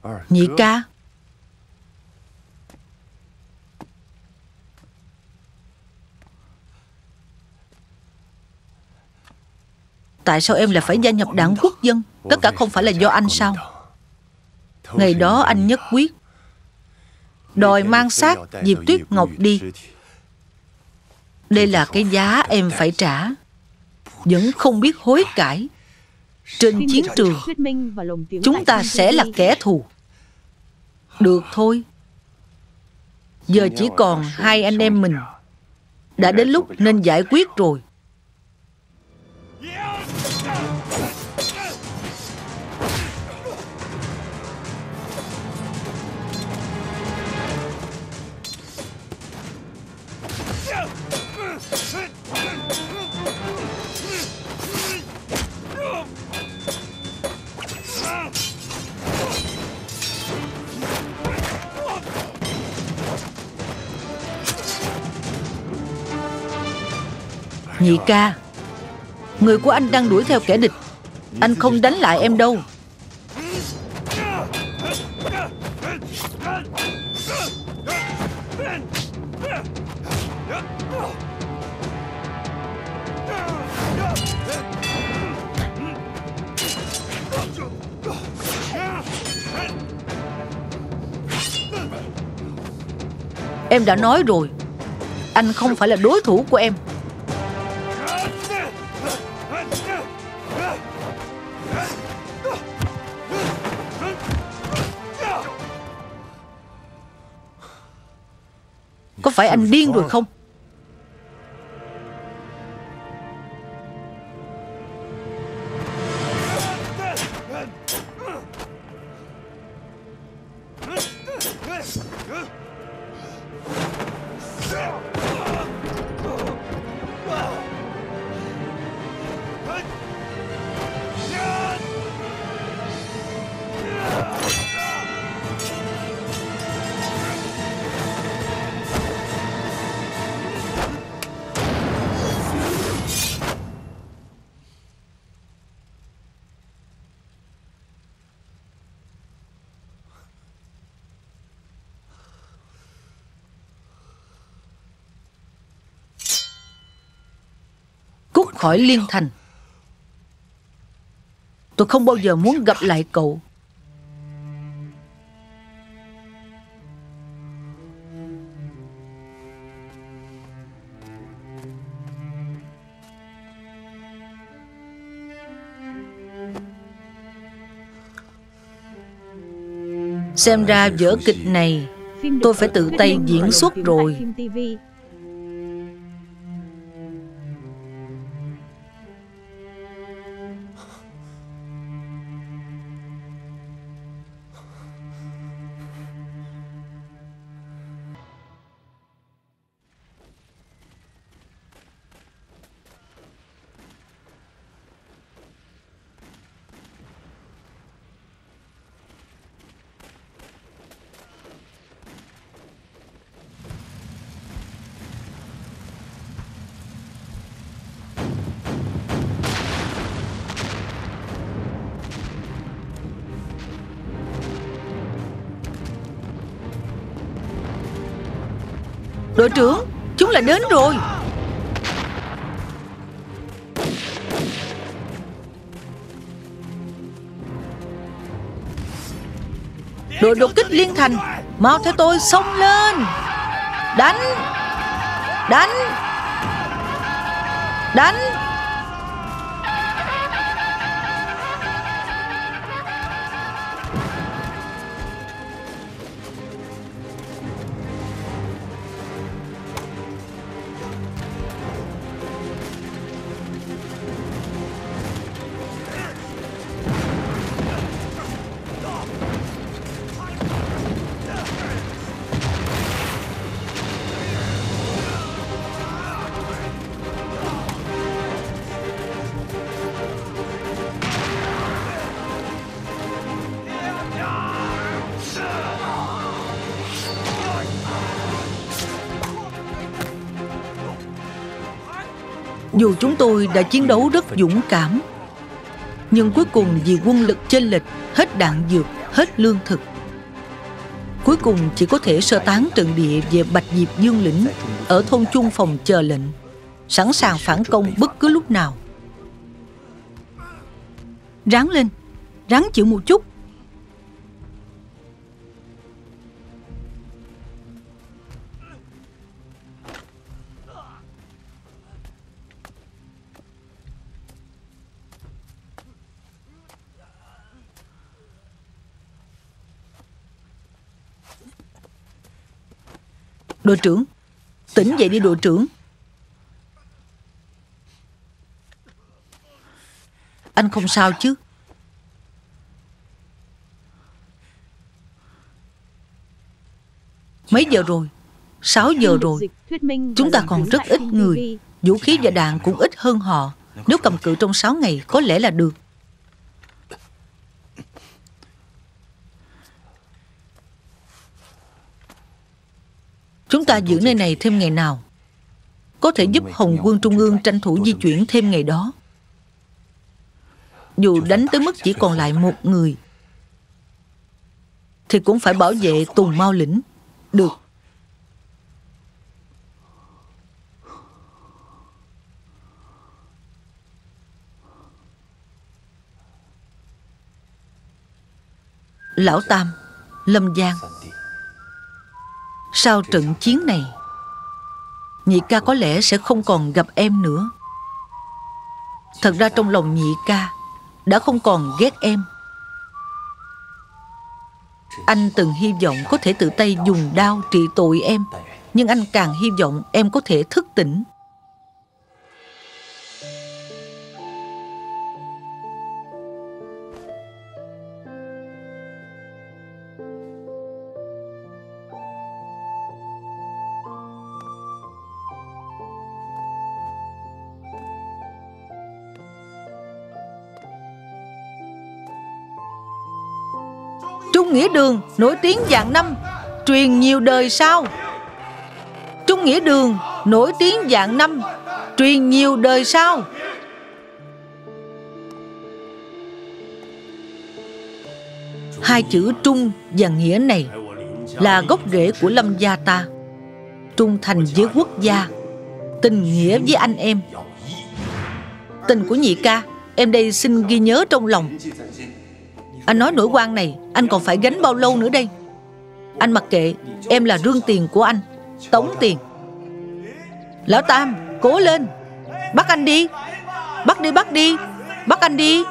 Nhị ca. Tại sao em lại phải gia nhập đảng quốc dân? Tất cả không phải là do anh sao? Ngày đó anh nhất quyết đòi mang xác Diệp Tuyết Ngọc đi. Đây là cái giá em phải trả. Vẫn không biết hối cải. Trên chiến trường, chúng ta sẽ là kẻ thù. Được thôi. Giờ chỉ còn hai anh em mình. Đã đến lúc nên giải quyết rồi. Nhị ca, người của anh đang đuổi theo kẻ địch. Anh không đánh lại em đâu. Em đã nói rồi, anh không phải là đối thủ của em. Có phải anh điên rồi không? Cút khỏi Liên Thành. Tôi không bao giờ muốn gặp lại cậu. Xem ra vở kịch này tôi phải tự tay diễn xuất rồi. Đội trưởng, chúng là đến rồi. Đội đột kích Liên Thành, mau theo tôi xông lên. Đánh. Đánh. Đánh. Dù chúng tôi đã chiến đấu rất dũng cảm, nhưng cuối cùng vì quân lực chênh lệch, hết đạn dược, hết lương thực, Cuối cùng chỉ có thể sơ tán trận địa về Bạch Diệp Dương lĩnh, ở thôn Chung Phòng chờ lệnh, sẵn sàng phản công bất cứ lúc nào. Ráng lên, ráng chịu một chút. Đội trưởng, tỉnh dậy đi đội trưởng. Anh không sao chứ? Mấy giờ rồi? 6 giờ rồi. Chúng ta còn rất ít người, vũ khí và đạn cũng ít hơn họ. Nếu cầm cự trong 6 ngày có lẽ là được. Chúng ta giữ nơi này thêm ngày nào, có thể giúp Hồng quân Trung ương tranh thủ di chuyển thêm ngày đó. Dù đánh tới mức chỉ còn lại một người, thì cũng phải bảo vệ Tùng Mao lĩnh. Được. Lão Tam, Lâm Giang, sau trận chiến này, nhị ca có lẽ sẽ không còn gặp em nữa. Thật ra trong lòng nhị ca đã không còn ghét em. Anh từng hy vọng có thể tự tay dùng đao trị tội em, nhưng anh càng hy vọng em có thể thức tỉnh. Trung Nghĩa Đường nổi tiếng vạn năm, truyền nhiều đời sau. Trung Nghĩa Đường nổi tiếng vạn năm, truyền nhiều đời sau. Hai chữ Trung và Nghĩa này là gốc rễ của Lâm gia ta. Trung thành với quốc gia, tình nghĩa với anh em. Tình của nhị ca, em đây xin ghi nhớ trong lòng. Anh nói nỗi oan này anh còn phải gánh bao lâu nữa đây? Anh mặc kệ, em là rương tiền của anh. Tống tiền. Lão Tam, cố lên. Bắt anh đi. Bắt đi, bắt đi. Bắt anh đi.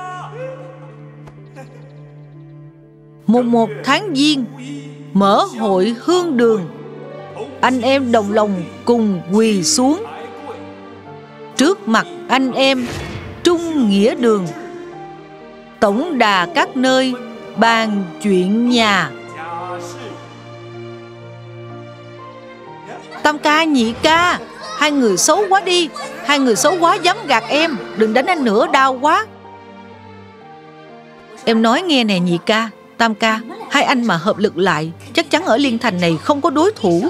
Mùng 1 tháng Giêng, mở hội hương đường. Anh em đồng lòng cùng quỳ xuống trước mặt anh em Trung Nghĩa Đường, tổng đà các nơi bàn chuyện nhà. Tam ca, nhị ca, hai người xấu quá đi. Hai người xấu quá dám gạt em. Đừng đánh anh nữa, đau quá. Em nói nghe nè nhị ca, tam ca, hai anh mà hợp lực lại, chắc chắn ở Liên Thành này không có đối thủ.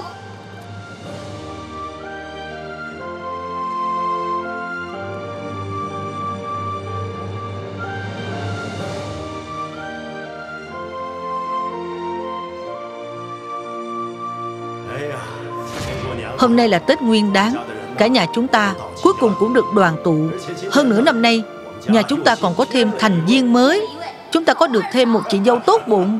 Hôm nay là Tết Nguyên Đán, cả nhà chúng ta cuối cùng cũng được đoàn tụ. Hơn nữa năm nay, nhà chúng ta còn có thêm thành viên mới. Chúng ta có được thêm một chị dâu tốt bụng.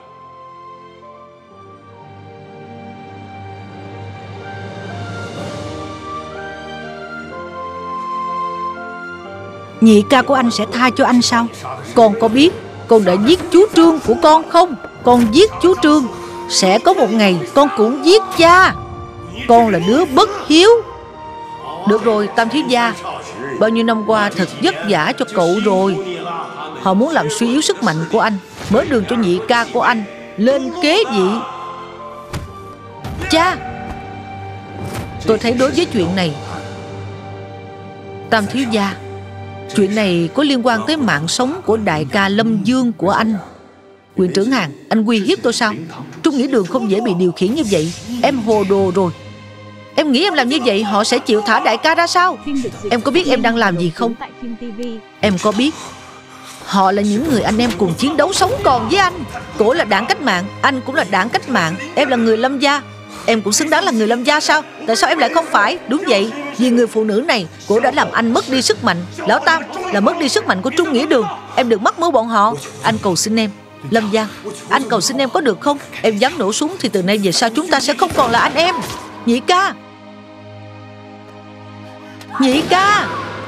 Nhị ca của anh sẽ tha cho anh sao? Con có biết con đã giết chú Trương của con không? Con giết chú Trương, sẽ có một ngày con cũng giết cha. Con là đứa bất hiếu. Được rồi Tam thiếu gia, bao nhiêu năm qua thật vất vả cho cậu rồi. Họ muốn làm suy yếu sức mạnh của anh, mở đường cho nhị ca của anh lên kế vị. Cha, tôi thấy đối với chuyện này, Tam thiếu gia, chuyện này có liên quan tới mạng sống của đại ca Lâm Dương của anh. Quyền trưởng Hàn, anh uy hiếp tôi sao? Trung Nghĩa Đường không dễ bị điều khiển như vậy. Em hồ đồ rồi. Em nghĩ em làm như vậy họ sẽ chịu thả đại ca ra sao? Em có biết em đang làm gì không? Em có biết Họ là những người anh em cùng chiến đấu sống còn với anh. Cổ là Đảng Cách mạng, anh cũng là Đảng Cách mạng. Em là người Lâm gia, em cũng xứng đáng là người Lâm gia sao? Tại sao em lại không phải? Đúng vậy, vì người phụ nữ này, cổ đã làm anh mất đi sức mạnh. Lão Tam là mất đi sức mạnh của Trung Nghĩa Đường. Em đừng mắc mưu bọn họ. Anh cầu xin em, Lâm Giang, anh cầu xin em có được không? Em dám nổ súng thì từ nay về sau chúng ta sẽ không còn là anh em. Nhị ca, Nhị ca.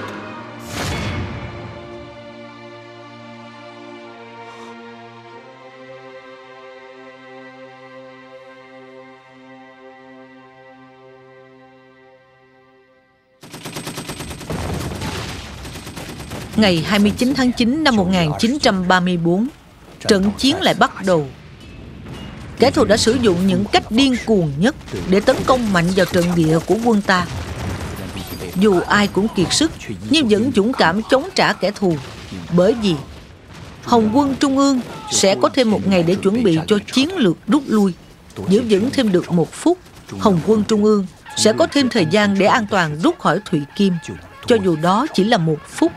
Ngày 29 tháng 9 năm 1934, trận chiến lại bắt đầu. Kẻ thù đã sử dụng những cách điên cuồng nhất để tấn công mạnh vào trận địa của quân ta. Dù ai cũng kiệt sức, nhưng vẫn dũng cảm chống trả kẻ thù. Bởi vì Hồng quân Trung ương sẽ có thêm một ngày để chuẩn bị cho chiến lược rút lui. Giữ vững thêm được 1 phút, Hồng quân Trung ương sẽ có thêm thời gian để an toàn rút khỏi Thụy Kim, cho dù đó chỉ là 1 phút.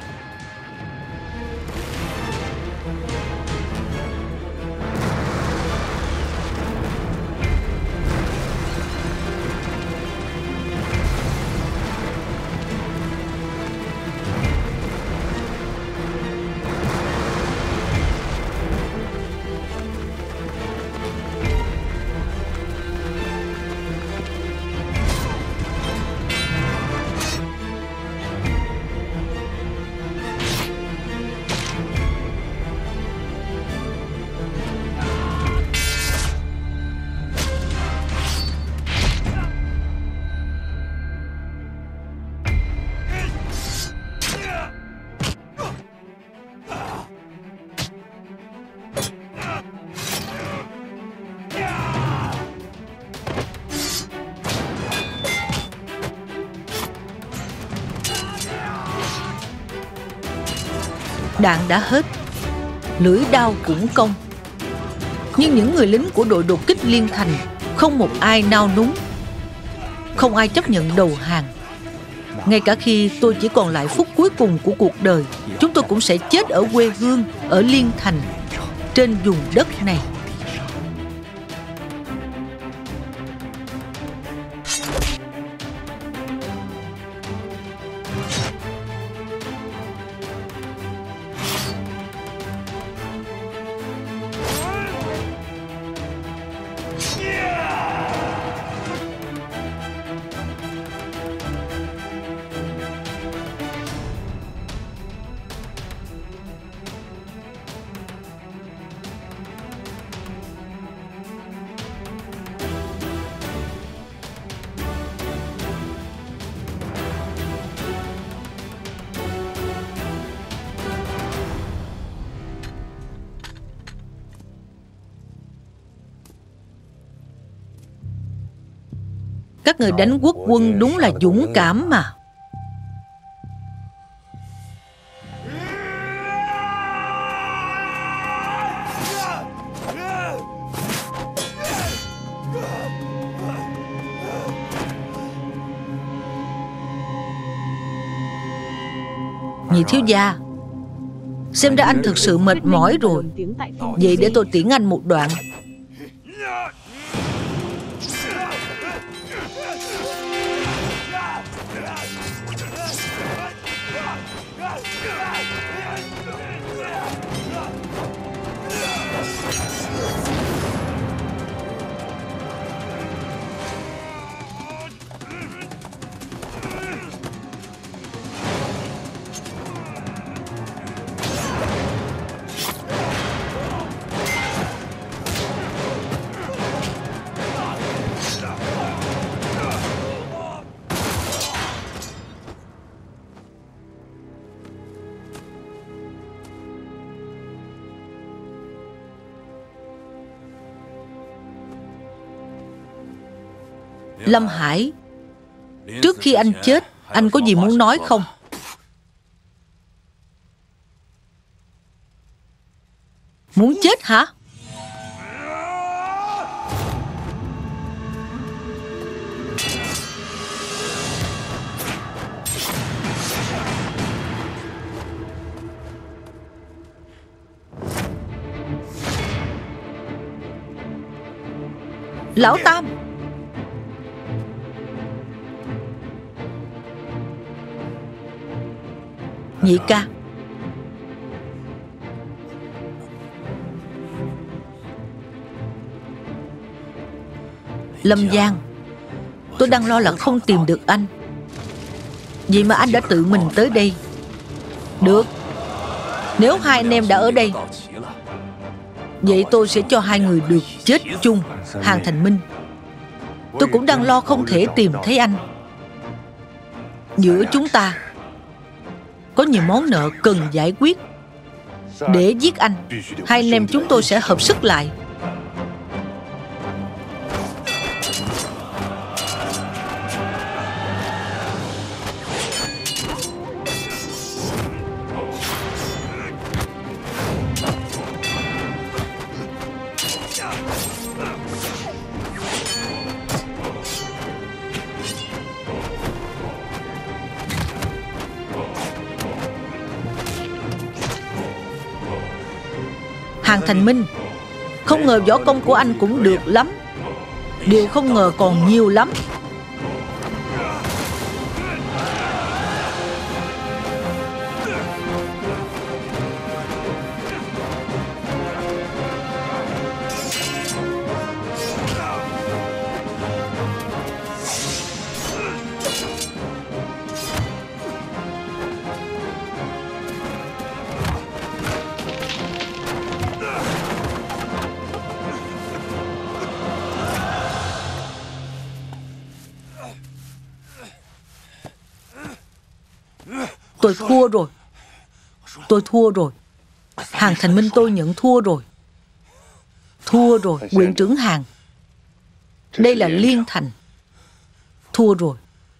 Đạn đã hết, lưỡi đao cũng cong. Nhưng những người lính của đội đột kích Liên Thành không một ai nao núng, không ai chấp nhận đầu hàng. Ngay cả khi tôi chỉ còn lại phút cuối cùng của cuộc đời, chúng tôi cũng sẽ chết ở quê hương, ở Liên Thành, trên vùng đất này. Các người đánh quốc quân đúng là dũng cảm mà. Nhị thiếu gia, xem ra anh thực sự mệt mỏi rồi. Vậy để tôi tiễn anh một đoạn. Lâm Hải, trước khi anh chết, anh có gì muốn nói không? Muốn chết hả? Lão Tam. Nhị ca. Lâm Giang, tôi đang lo là không tìm được anh. Vậy mà anh đã tự mình tới đây. Được, nếu hai anh em đã ở đây, vậy tôi sẽ cho hai người được chết chung. Hàn Thành Minh, tôi cũng đang lo không thể tìm thấy anh. Giữa chúng ta có nhiều món nợ cần giải quyết. Để giết anh, hai anh em chúng tôi sẽ hợp sức lại. Hàn Thành Minh, không ngờ võ công của anh cũng được lắm. Điều không ngờ còn nhiều lắm. Tôi thua rồi. Tôi thua rồi. Hàn Thành Minh, tôi nhận thua rồi. Thua rồi, huyện trưởng Hàn. Đây là Liên Thành. Thua rồi.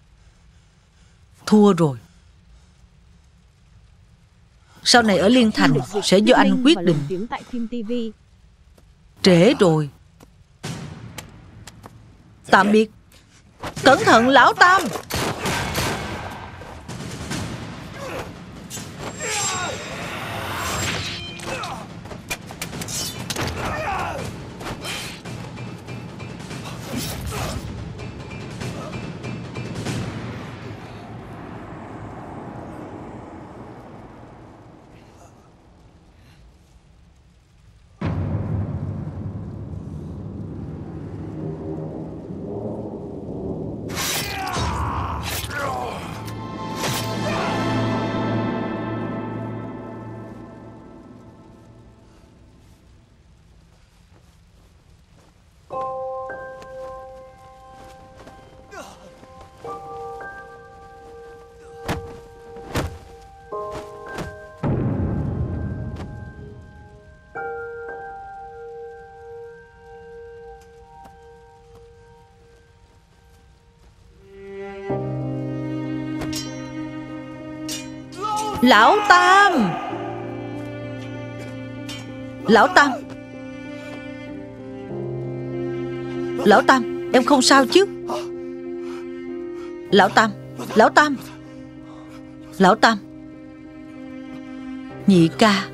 Thua rồi. Sau này ở Liên Thành sẽ do anh quyết định. Trễ rồi. Tạm biệt. Cẩn thận Lão Tam. Lão Tam. Lão Tam. Lão Tam, em không sao chứ? Lão Tam. Lão Tam. Lão Tam. Nhị ca,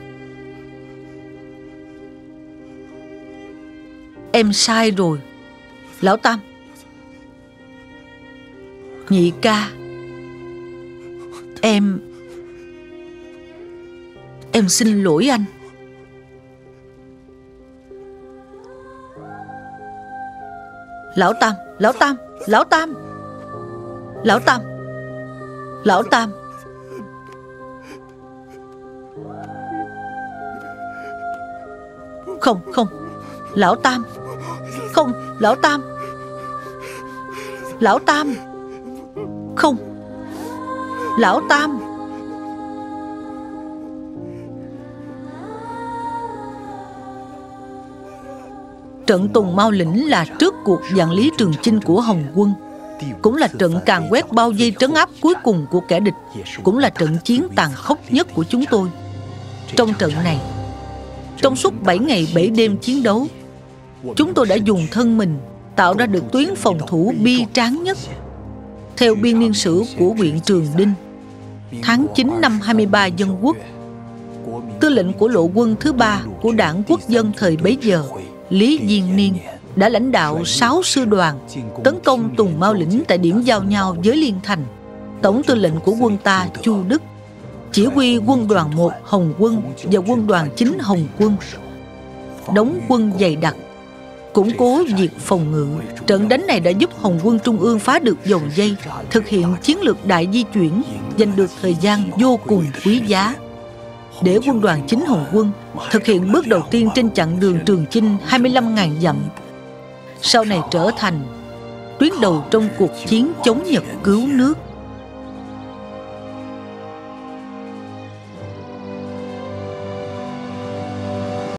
em sai rồi. Lão Tam. Nhị ca, em xin lỗi anh. Lão Tam. Lão Tam. Lão Tam. Lão Tam. Lão Tam. Không, không. Lão Tam. Không, Lão Tam. Lão Tam. Không. Lão Tam. Trận Tùng Mao Lĩnh là trước cuộc dàn Lý Trường Chinh của Hồng quân, cũng là trận càn quét bao vây trấn áp cuối cùng của kẻ địch, cũng là trận chiến tàn khốc nhất của chúng tôi. Trong trận này, trong suốt 7 ngày 7 đêm chiến đấu, chúng tôi đã dùng thân mình tạo ra được tuyến phòng thủ bi tráng nhất. Theo biên niên sử của huyện Trường Đinh, tháng 9 năm 23 Dân Quốc, tư lệnh của lộ quân thứ 3 của Đảng Quốc dân thời bấy giờ, Lý Diên Niên, đã lãnh đạo 6 sư đoàn tấn công Tùng Mao Lĩnh tại điểm giao nhau với Liên Thành. Tổng tư lệnh của quân ta Chu Đức chỉ huy quân đoàn 1 Hồng Quân và quân đoàn 9 Hồng Quân đóng quân dày đặc, củng cố việc phòng ngự. Trận đánh này đã giúp Hồng Quân Trung ương phá được vòng dây, thực hiện chiến lược đại di chuyển, giành được thời gian vô cùng quý giá để quân đoàn 9 Hồng Quân thực hiện bước đầu tiên trên chặng đường Trường Chinh 25.000 dặm, sau này trở thành tuyến đầu trong cuộc chiến chống Nhật cứu nước.